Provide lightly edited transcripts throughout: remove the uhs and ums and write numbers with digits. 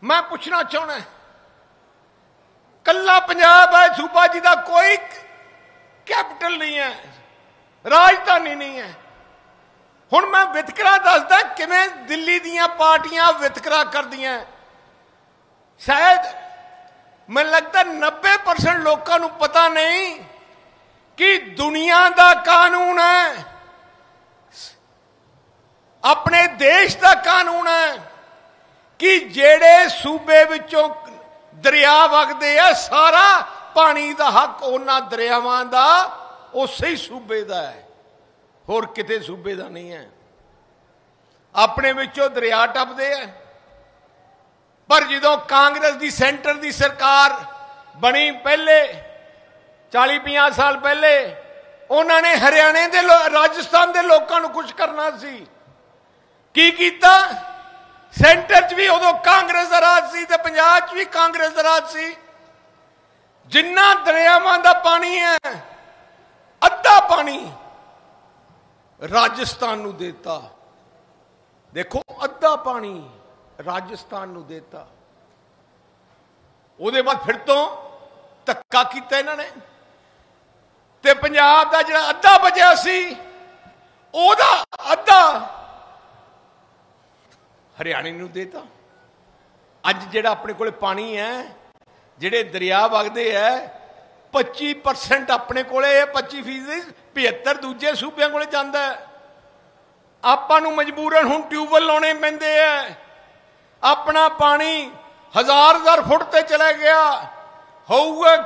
मैं पूछना चाहना कल्ला पंजाब है सूबा जी का कोई कैपिटल नहीं है, राजधानी नहीं है। हुण मैं वितकरा दसदा किवें दिल्ली दीयां पार्टियां वितकरा करदियां। शायद मैं लगता 90% लोगों को पता नहीं कि दुनिया का कानून है, अपने देश का कानून है कि जेड़े सूबे विचों दरिया वगदे है सारा पानी का हक उन्हां दरियावां दा उसे ही सूबे का है, होर किते सूबे का नहीं है। अपने विचों दरिया टपदे है। पर जो कांग्रेस की सेंटर की सरकार बनी पहले 40-50 साल पहले उन्होंने हरियाणे के राजस्थान के लोगों को कुछ करना सी की कीता? सेंटर च भी उदों कांग्रेस का राज सी ते पंजाब च भी कांग्रेस का राज सी। जिन्ना दरियावां दा पानी है अद्धा पानी राजस्थान नूं देता। देखो अद्धा पानी राजस्थान नूं देता। उहदे बाद फिर तो धक्का कीता इन्हां ने ते पंजाब दा जिहड़ा अद्धा बचिया सी ओहदा अद्धा हरियाणे नूं देता। अज जिहड़ा अपने कोल पानी है, जिहड़े दरिया वगदे है 25% अपने कोले है, 25% 75 दूजे सूबे कोले जांदा है। आपां नूं मजबूरन हुण ट्यूबवैल लाउणे पैंदे है। अपना पानी 1000 फुट ते चला गया। होऊगा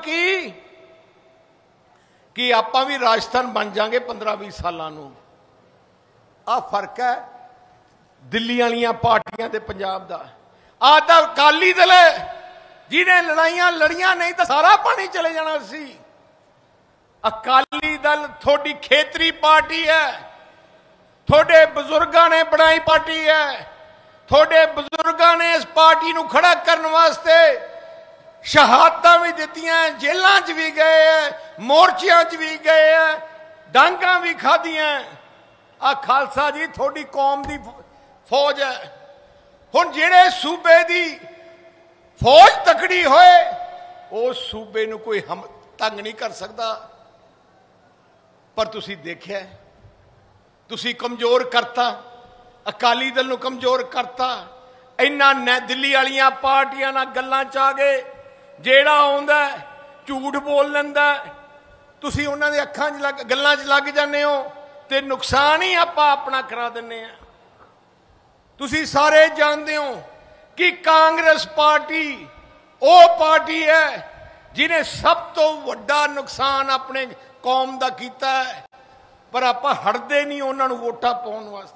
कि आपां भी राजस्थान बन जाएंगे 15-20 सालां नूं। आ फर्क है दिल्ली वालियां पार्टियां ते पंजाब दा। आ तां अकाली दल है जिन्हें लड़ाइयां लड़ियां, नहीं तो सारा पानी चले जाना सी। अकाली दल थोड़ी खेतरी पार्टी है, थोड़े बुजुर्गों ने बनाई पार्टी है। थोड़े बुजुर्गों ने इस पार्टी नूं खड़ा करने वास्ते शहादतां भी दित्तियां, जेलां च भी गए हैं, मोर्चियां च भी गए हैं, डांगां भी खादियां। आ खालसा जी थोड़ी कौम दी फौज है। हुण जिहड़े सूबे दी फौज तकड़ी होए उस सूबे नूं कोई हम तंग नहीं कर सकता। पर तुसी देखिया, तुसी कमजोर करता, अकाली दल नूं कमजोर करता। इन्हां दिल्ली वालियां पार्टियां नाल गल्लां च आ गए। जेड़ा आउंदा झूठ बोल लैंदा, तुसी उन्हां दे अखां च गल्लां च लग जांदे हो ते नुकसान ही आपां अपना करा दिंदे आ। तुसी सारे जानते हो कि कांग्रेस पार्टी वो पार्टी है जिन्हें सब तो वड्डा नुकसान अपने कौम का किया है। पर आपां हटदे नहीं उन्हां नूं वोटां पाउण वास्ते।